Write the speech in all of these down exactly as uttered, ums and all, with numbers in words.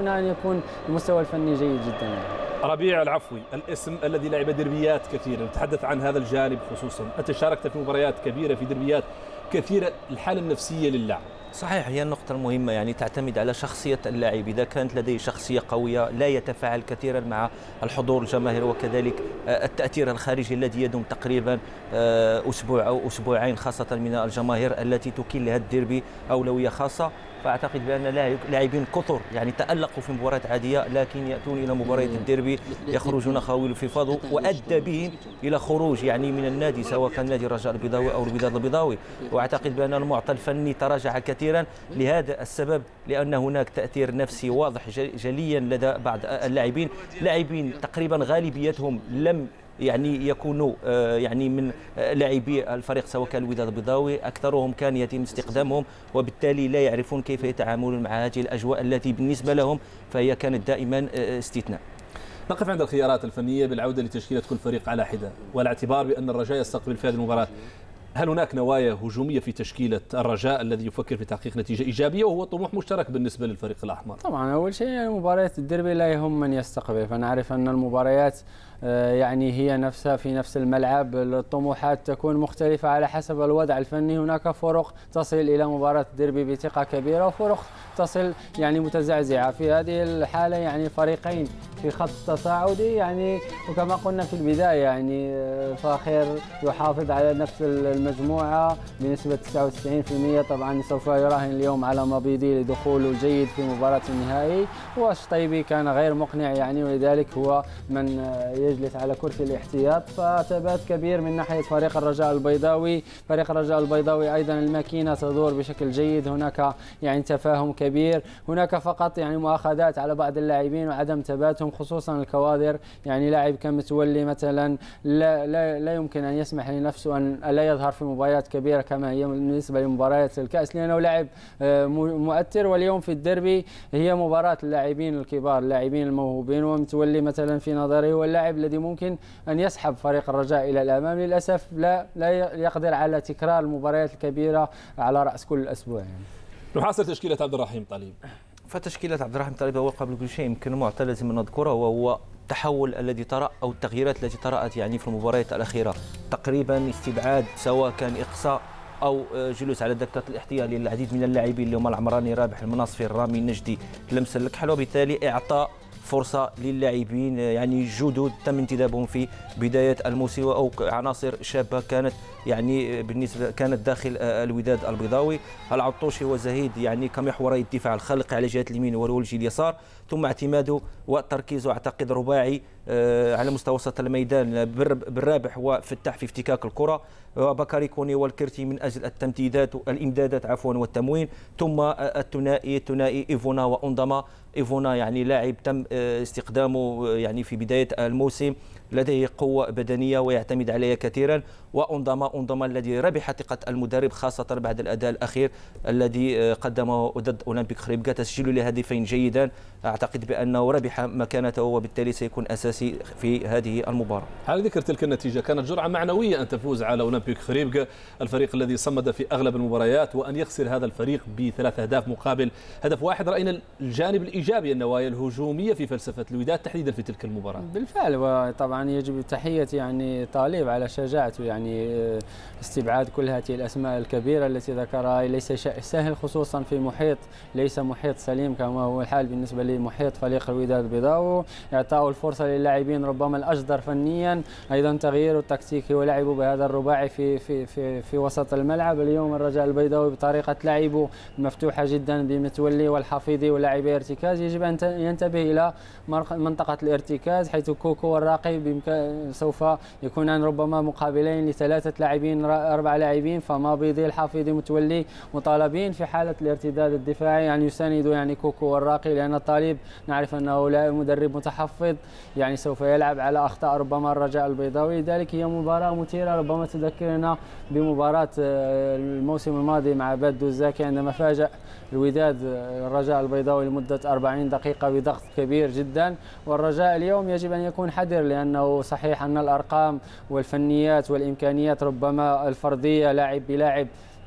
دون أن يكون المستوى الفني جيد جدا يعني. ربيع العفوي، الاسم الذي لعب دربيات كثيرة، نتحدث عن هذا الجانب خصوصا، أنت شاركت في مباريات كبيرة في دربيات كثيرة، الحالة النفسية للاعب. صحيح، هي النقطة المهمة، يعني تعتمد على شخصية اللاعب. إذا كانت لديه شخصية قوية لا يتفاعل كثيرا مع الحضور الجماهيري، وكذلك التأثير الخارجي الذي يدوم تقريبا أسبوع أو أسبوعين، خاصة من الجماهير التي تكيل لها الديربي أولوية خاصة. فأعتقد بأن لاعبين كثر يعني تألقوا في مباريات عادية، لكن يأتون إلى مباريات الديربي يخرجون خويل في فضو، وأدى بهم إلى خروج يعني من النادي، سواء كان نادي الرجاء البيضاوي أو الوداد البيضاوي. وأعتقد بأن المعطى الفني تراجع كثيرا لهذا السبب، لأن هناك تأثير نفسي واضح جليا لدى بعض اللاعبين. لاعبين تقريبا غالبيتهم لم يعني يكونوا يعني من لاعبي الفريق، سواء كان الوداد البيضاوي، اكثرهم كان يتم استخدامهم، وبالتالي لا يعرفون كيف يتعاملون مع هذه الاجواء التي بالنسبه لهم فهي كانت دائما استثناء. نقف عند الخيارات الفنيه بالعوده لتشكيله كل فريق على حده، والاعتبار بان الرجاء يستقبل في هذه المباراه. هل هناك نوايا هجوميه في تشكيله الرجاء الذي يفكر في تحقيق نتيجه ايجابيه، وهو طموح مشترك بالنسبه للفريق الاحمر؟ طبعا اول شيء يعني مباريات الديربي لا يهم من يستقبل، فنعرف ان المباريات يعني هي نفسها في نفس الملعب، الطموحات تكون مختلفة على حسب الوضع الفني. هناك فرق تصل إلى مباراة الديربي بثقة كبيرة، وفرق تصل يعني متزعزعة. في هذه الحالة يعني فريقين في خط تصاعدي، يعني وكما قلنا في البداية يعني فاخر يحافظ على نفس المجموعة بنسبة تسعة وتسعين بالمئة. طبعا سوف يراهن اليوم على مبيدي لدخوله جيد في مباراة النهائي، والشطيبي كان غير مقنع يعني، ولذلك هو من يجلس على كرسي الاحتياط. فثبات كبير من ناحية فريق الرجاء البيضاوي. فريق الرجاء البيضاوي أيضا الماكينة تدور بشكل جيد، هناك يعني تفاهم كبير، هناك فقط يعني مؤاخذات على بعض اللاعبين وعدم ثباتهم، خصوصا الكوادر. يعني لاعب كمتولي مثلا لا, لا, لا يمكن أن يسمح لنفسه أن لا يظهر في مباريات كبيرة كما هي بالنسبة لمباريات الكأس، لأنه لاعب مؤثر. واليوم في الديربي هي مباراة اللاعبين الكبار، اللاعبين الموهوبين، ومتولي مثلا في نظري هو اللاعب الذي ممكن أن يسحب فريق الرجاء إلى الأمام. للأسف لا لا يقدر على تكرار المباريات الكبيرة على رأس كل أسبوع يعني. نحاصر تشكيلة عبد الرحيم طليب. فتشكيلة عبد الرحيم طليب هو قبل كل شيء يمكن معطى لازم نذكره، وهو التحول الذي طرأ أو التغييرات التي طرأت يعني في المباريات الأخيرة. تقريبا استبعاد سواء كان إقصاء أو جلوس على دكة الاحتياط للعديد من اللاعبين اللي هم العمراني، رابح المناصفي، الرامي، النجدي، لمس الكحل، وبالتالي إعطاء فرصة للاعبين يعني جدد تم انتدابهم في بداية الموسم، أو عناصر شابة كانت يعني بالنسبة كانت داخل الوداد البيضاوي. العطوشي وزهيد يعني كمحوري الدفاع، الخلق على جهة اليمين والولجي اليسار، ثم اعتماده وتركيزه أعتقد رباعي على مستوى وسط الميدان بالرابح وفتح في افتكاك الكرة، وبكاري كوني والكرتي من أجل التمديدات الإمدادات عفوا والتموين، ثم الثنائي الثنائي إيفونا وأندما. إيفونا يعني لاعب تم استخدامه يعني في بداية الموسم، لديه قوة بدنية ويعتمد عليها كثيرا، وأنضما أنضما الذي ربح ثقة المدرب خاصة بعد الأداء الأخير الذي قدمه ضد أولمبيك خريبكا، تسجيله لهدفين جيدا. أعتقد بأنه ربح مكانته وبالتالي سيكون أساسي في هذه المباراة. على ذكر تلك النتيجة، كانت جرعة معنوية أن تفوز على أولمبيك خريبكا، الفريق الذي صمد في أغلب المباريات، وأن يخسر هذا الفريق بثلاث أهداف مقابل هدف واحد. رأينا الجانب الإيجابي، النوايا الهجومية في فلسفة الوداد تحديدا في تلك المباراة. بالفعل، وطبعا يجب تحية يعني طالب على شجاعته، يعني استبعاد كل هذه الأسماء الكبيرة التي ذكرها ليس شيء سهل، خصوصا في محيط ليس محيط سليم كما هو الحال بالنسبة لمحيط فريق الوداد البيضاوي. إعطاء الفرصة للاعبين ربما الأجدر فنيا، أيضا تغيير التكتيكي ولعبوا بهذا الرباعي في في في في وسط الملعب. اليوم الرجاء البيضاوي بطريقة لعبه مفتوحة جدا بمتولي والحفيظي ولاعبي ارتكاز، يجب أن ينتبه إلى منطقة الارتكاز، حيث كوكو والراقي سوف يكونان ربما مقابلين لثلاثة لاعبين أربع لاعبين، فما بيضي الحفيظي متولي مطالبين في حالة الارتداد الدفاعي يعني يساندوا يعني كوكو والراقي، لأن الطالب نعرف أنه مدرب متحفظ يعني سوف يلعب على أخطاء ربما الرجاء البيضاوي. لذلك هي مباراة مثيرة، ربما تذكرنا بمباراة الموسم الماضي مع بادو الزاكي عندما فاجأ الوداد الرجاء البيضاوي لمدة أربعين دقيقة بضغط كبير جدا. والرجاء اليوم يجب أن يكون حذر، لأنه صحيح أن الأرقام والفنيات والإمكانيات ربما الفردية لاعب بلاعب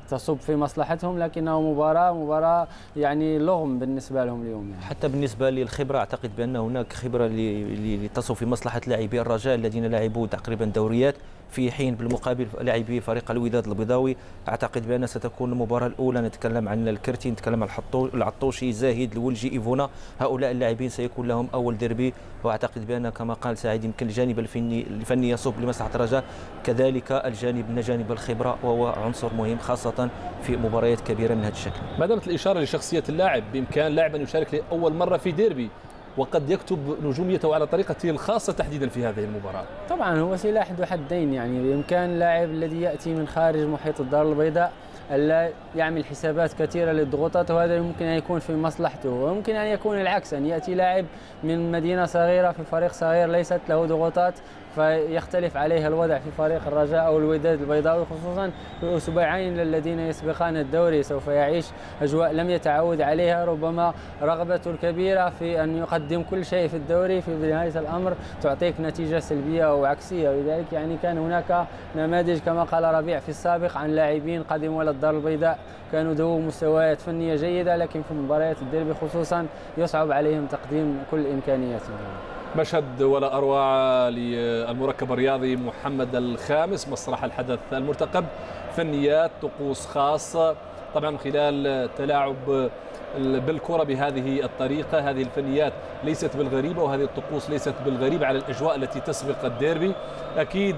تصب في مصلحتهم، لكنها مباراة مباراة يعني لغم بالنسبة لهم اليوم يعني. حتى بالنسبة للخبرة أعتقد بأن هناك خبرة اللي تصب في مصلحة لاعبي الرجاء الذين لعبوا تقريبا دوريات، في حين بالمقابل لاعبي فريق الوداد البيضاوي أعتقد بأن ستكون المباراة الأولى. نتكلم عن الكرتي، نتكلم عن العطوشي، زاهد، الولجي، إيفونا، هؤلاء اللاعبين سيكون لهم أول ديربي، وأعتقد بأن كما قال سعيد يمكن الجانب الفني الفني يصب لمصلحة الرجاء، كذلك الجانب من جانب الخبرة وهو عنصر مهم خاصة في مباريات كبيرة من هذا الشكل. ما دامت الإشارة لشخصية اللاعب، بإمكان لاعب أن يشارك لأول مرة في ديربي وقد يكتب نجوميته على طريقته الخاصة تحديدا في هذه المباراة. طبعا هو سلاح ذو حدين، يعني بإمكان اللاعب الذي يأتي من خارج محيط الدار البيضاء ألا يعمل حسابات كثيرة للضغوطات، وهذا يمكن أن يكون في مصلحته، ويمكن أن يكون العكس، أن يأتي لاعب من مدينة صغيرة في فريق صغير ليست له ضغوطات فيختلف عليها الوضع في فريق الرجاء أو الوداد البيضاوي، خصوصا في الأسبوعين الذين يسبقان الدوري سوف يعيش أجواء لم يتعود عليها، ربما رغبته الكبيرة في أن يقدم كل شيء في الدوري في نهاية الأمر تعطيك نتيجة سلبية أو عكسية. ولذلك يعني كان هناك نماذج كما قال ربيع في السابق عن لاعبين قدموا إلى الدار البيضاء كانوا ذو مستويات فنية جيدة، لكن في مباريات الديربي خصوصا يصعب عليهم تقديم كل إمكانياتهم. مشهد ولا أروع للمركب الرياضي محمد الخامس، مسرح الحدث المرتقب، فنيات، طقوس خاصة، طبعا خلال تلاعب بالكرة بهذه الطريقة. هذه الفنيات ليست بالغريبة وهذه الطقوس ليست بالغريبة على الأجواء التي تسبق الديربي. أكيد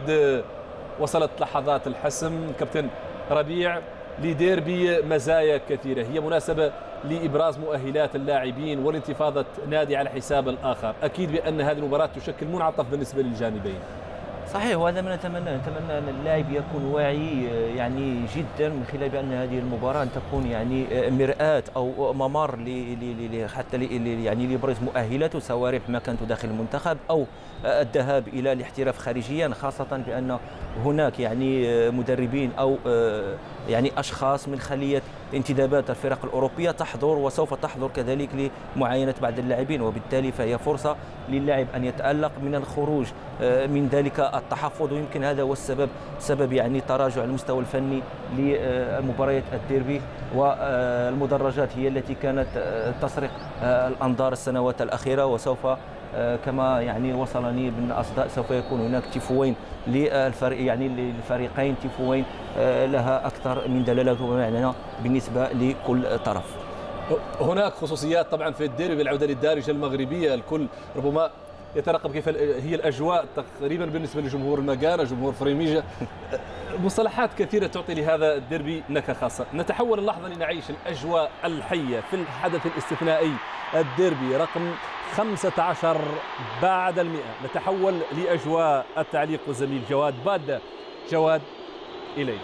وصلت لحظات الحسم كابتن ربيع لديربي مزايا كثيرة، هي مناسبة لإبراز مؤهلات اللاعبين والانتفاضة نادي على حساب الآخر. أكيد بأن هذه المباراة تشكل منعطف بالنسبة للجانبين. صحيح، وهذا ما نتمنى، نتمنى أن اللاعب يكون واعي يعني جدا من خلال بأن هذه المباراة أن تكون يعني مرآة أو ممر حتى يعني ليبرز مؤهلاته، سواء ربح مكانته داخل المنتخب أو الذهاب إلى الاحتراف خارجيا، خاصة بأن هناك يعني مدربين أو يعني أشخاص من خلية انتدابات الفرق الأوروبية تحضر وسوف تحضر كذلك لمعاينة بعض اللاعبين، وبالتالي فهي فرصة للاعب أن يتألق من الخروج من ذلك التحفظ، ويمكن هذا هو السبب سبب يعني تراجع المستوى الفني لمباريات الديربي. والمدرجات هي التي كانت تسرق الأنظار السنوات الأخيرة، وسوف كما يعني وصلني من أصداء سوف يكون هناك تيفوين للفريق يعني للفريقين، تيفوين لها أكثر من دلالة ومعنى بالنسبة لكل طرف. هناك خصوصيات طبعا في الديربي بالعودة للدارجة المغربية، الكل ربما يترقب كيف هي الأجواء تقريبا بالنسبة لجمهور المكانة، جمهور فريميجا، مصطلحات كثيرة تعطي لهذا الديربي نكهة خاصة. نتحول اللحظة لنعيش الأجواء الحية في الحدث الاستثنائي الديربي رقم خمسة عشر بعد المئة. نتحول لأجواء التعليق والزميل جواد بادة. جواد إليك.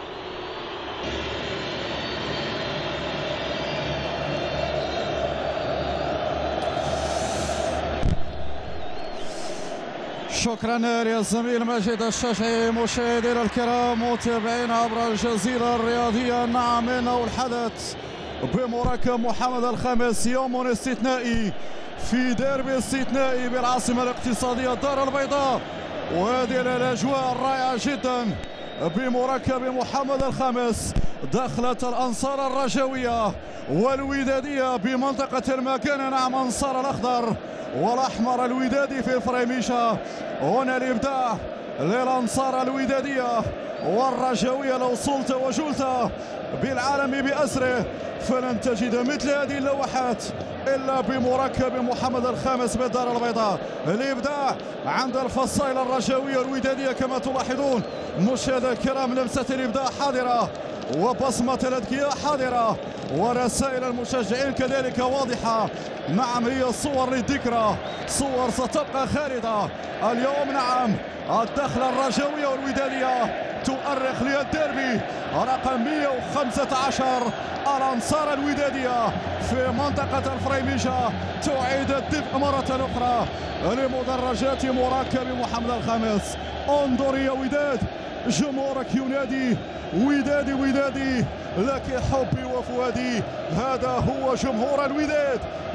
شكرا للزميل ماجد الشاشعي. مشاهدينا الكرام متابعين عبر الجزيرة الرياضية، نعم إنه الحدث بمركب محمد الخامس، يوم استثنائي في ديربي استثنائي بالعاصمة الاقتصادية الدار البيضاء، وهذه الأجواء الرائعة جدا بمركب محمد الخامس. دخلت الأنصار الرجوية والودادية بمنطقة المكان، نعم أنصار الأخضر والأحمر الودادي في فريميشا. هنا الإبداع للأنصار الودادية والرجوية. لو صلت وجلت بالعالم بأسره فلن تجد مثل هذه اللوحات إلا بمركب محمد الخامس بالدار البيضاء. الإبداع عند الفصائل الرجوية الودادية كما تلاحظون مشاهدينا الكرام، لمسة الإبداع حاضرة وبصمة الأذكياء حاضرة ورسائل المشجعين كذلك واضحة. نعم هي صور للذكرى، صور ستبقى خالدة اليوم. نعم الدخلة الرجوية والودادية تؤرخ للديربي رقم مئة وخمسة عشر. الأنصار الودادية في منطقة الفريميجا تعيد الدفء مرة أخرى لمدرجات مركب محمد الخامس. انظر يا وداد، جمهورك ينادي ودادي ودادي لك حبي وفؤادي. هذا هو جمهور الوداد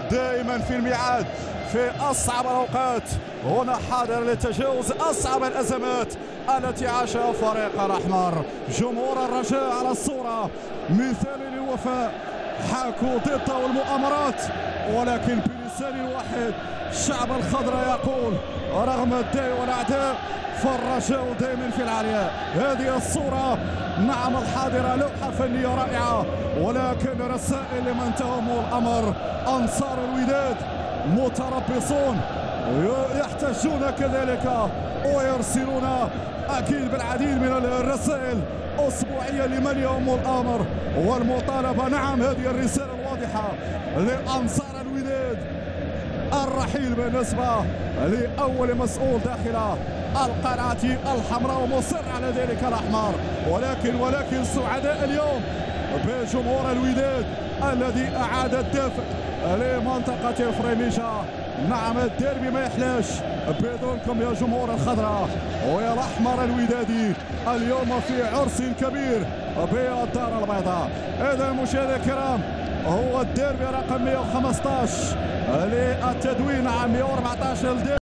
دائما في الميعاد في أصعب الأوقات، هنا حاضر لتجاوز أصعب الأزمات التي عاشها فريق الأحمر. جمهور الرجاء على الصورة مثال للوفاء، حاكوا ضده المؤامرات ولكن بلسان واحد الشعب الخضراء يقول رغم الداء والأعداء فالرجاء دائما في العليا. هذه الصورة نعم الحاضرة لوحة فنية رائعة، ولكن رسائل لمن تهمه الأمر. أنصار الوداد متربصون يحتجون كذلك ويرسلون أكيد بالعديد من الرسائل أسبوعيا لمن يهم الأمر والمطالبة. نعم هذه الرسالة الواضحة لأنصار الوداد، الرحيل بالنسبة لأول مسؤول داخل القلعة الحمراء ومصر على ذلك الأحمر، ولكن ولكن سعداء اليوم بجمهور الوداد الذي أعاد الدفء لمنطقة فريميشا. نعم الديربي ما يحلاش بدونكم يا جمهور الخضراء ويا الأحمر الودادي اليوم في عرس كبير بالدار البيضاء. إذا مشاهدينا الكرام هو الديربي رقم مئة وخمسة عشر للتدوين عام مئة وأربعة عشر